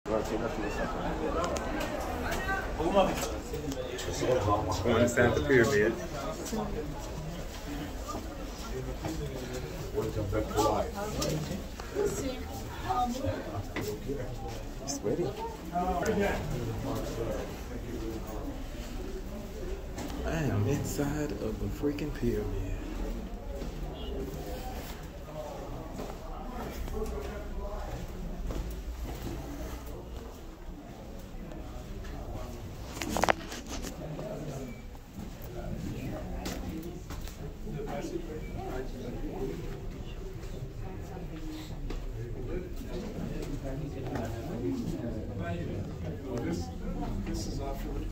Going inside the pyramid. Sweaty. I am inside of a freaking pyramid.